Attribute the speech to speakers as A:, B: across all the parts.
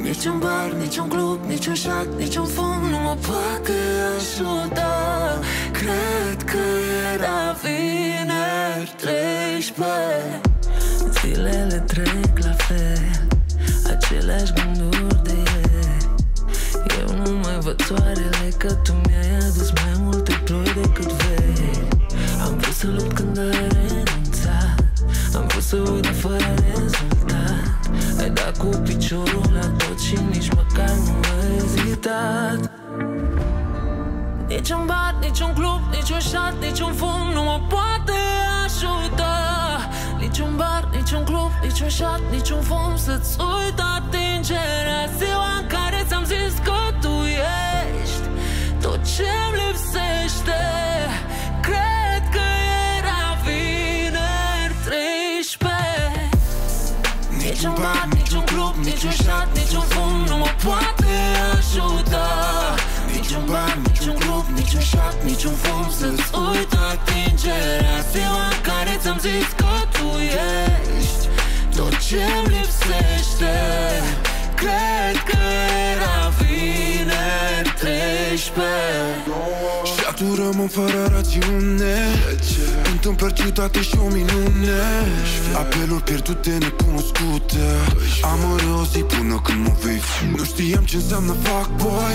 A: Niciun bar, niciun club, niciun șat, niciun fum nu mă poate ajuta. Cred că era vineri 13. Zilele trec la fel, aceleași gânduri de ieri. Eu nu mai văd soarele, că tu mi-ai adus mai multe ploi decât veri. Am vrut să lupt când ai renunțat, am vrut să uit fără rezultat. Ai dat cu piciorul la tot și nici măcar nu ai ezitat. Niciun bar, niciun club, niciun șat, niciun fum nu mă poate ajuta. Niciun bar, niciun club, niciun șat, niciun fum să-ți uit atingerea. Ziua în care ți-am zis că tu ești tot ce-mi lipsește. Cred că era vineri 13. Niciun bar, niciun club, niciun șat, niciun fum nu mă poate ajuta. Niciun bar, niciun club, niciun șat, niciun fum să-ți uit atingerea. Ziua în care ți-am zis că tu ești tot ce-mi lipsește. Cred că era vineri 13.
B: Și acum rămân fără rațiune. Întâmplări ciudate și o minune. Apeluri pierdute, necunoscute. Amără o zi până când mă vei. Nu știam ce înseamnă fuckboy.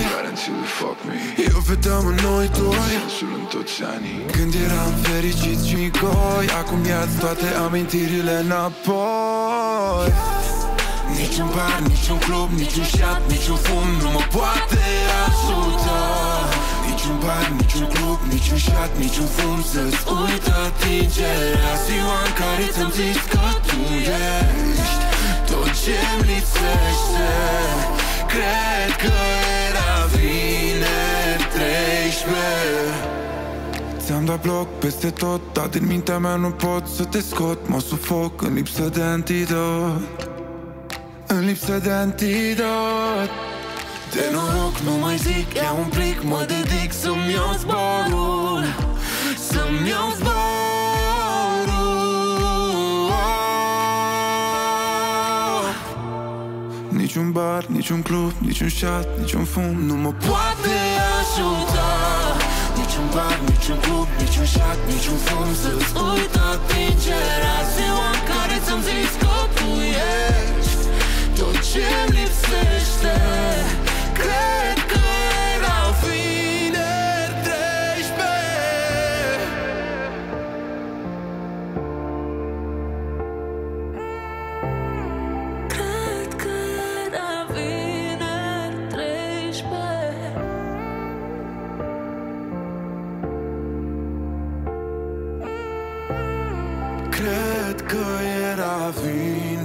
B: Eu vedeam în noi doi când eram fericiți și goi. Acum ia-ți toate amintirile înapoi.
A: Niciun bar, niciun club, niciun șat, niciun fum nu mă poate ajuta. Niciun bar, niciun club, niciun șat, niciun fum să-ți uit atingerea. Ziua în care ți-am zis că tu ești tot ce-mi lipsește. Cred că era vineri 13.
B: Ți-am dat bloc peste tot, dar din mintea mea nu pot să te scot. Mă sufoc în lipsă de antidot, în lipsă de antidot.
A: De noroc nu mai zic, iau un plic, mă dedic să-mi iau zborul, să-mi iau zborul.
B: Niciun bar, niciun club, niciun șat, niciun fum nu mă
A: poate ajuta. Niciun bar, niciun club, niciun șat, niciun fum să-ți uit atingerea. Ziua în care ți-am zis că tu ești tot ce-mi lipsește. Cred că era vineri 13. Cred că era vineri 13.
B: Cred că era vineri